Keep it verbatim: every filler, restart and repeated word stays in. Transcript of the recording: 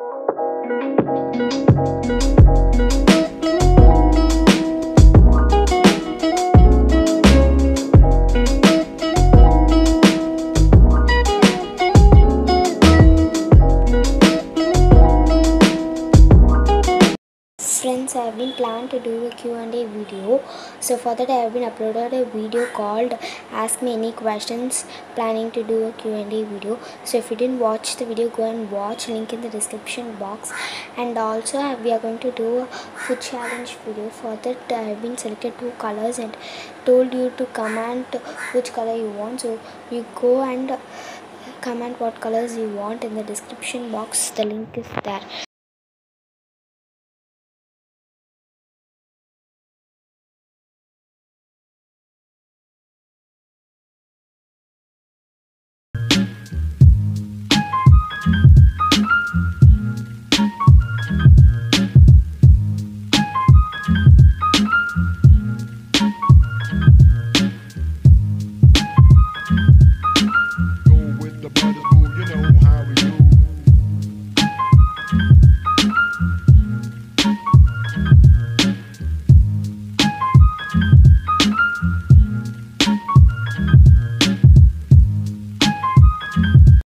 Friends, I have been planned to do a Q and A video. So for that I have been uploaded a video called Ask Me Any Questions, planning to do a Q and A video. So if you didn't watch the video, go and watch, link in the description box. And also we are going to do a food challenge video. For that I have been selected two colors and told you to comment which color you want. So you go and comment what colors you want in the description box. The link is there.